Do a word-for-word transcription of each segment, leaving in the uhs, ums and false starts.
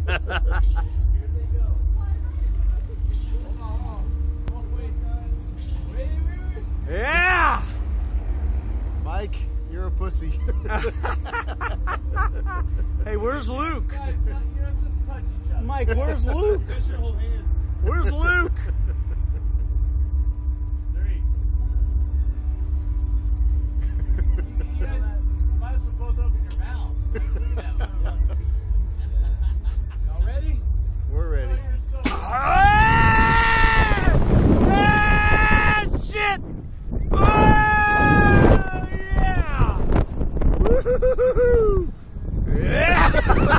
Yeah! Mike, you're a pussy. Hey, where's Luke? Guys, not, you don't just touch each other. Mike, where's Luke? Just your hold hands. Where's Luke? Three. You guys might as well both open your mouths. Look at that. Y'all ready? We're ready. Ah! Ah, shit! Oh, yeah! Woo-hoo-hoo-hoo! Yeah!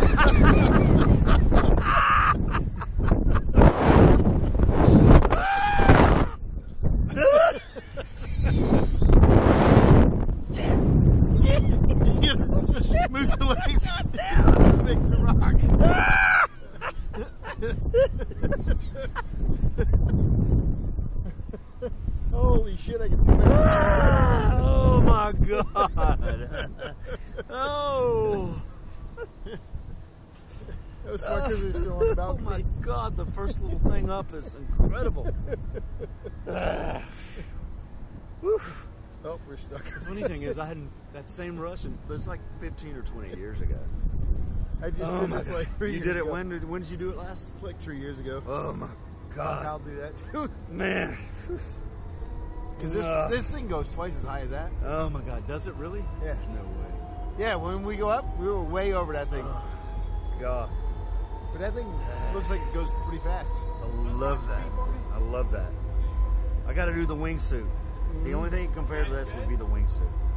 Move your legs. Make the rock. Holy shit, I can see my Oh my god. Oh. That was smart because they're still on the Oh balcony. my god, the first little thing up is incredible. Ah. Whew. Oh, we're stuck. The funny thing is, I hadn't that same rush, and it was like fifteen or twenty years ago. I just Oh did my this God. like three You years did it ago. when? Did, when did you do it last? Like three years ago. Oh my god. I'll do that too. Man. Because this, Uh. this thing goes twice as high as that. Oh my god, does it really? Yeah. No way. Yeah, when we go up, we were way over that thing. Oh, god. But that thing looks like it goes pretty fast. I love that. I love that. I got to do the wingsuit. The only thing compared to this would be the wingsuit.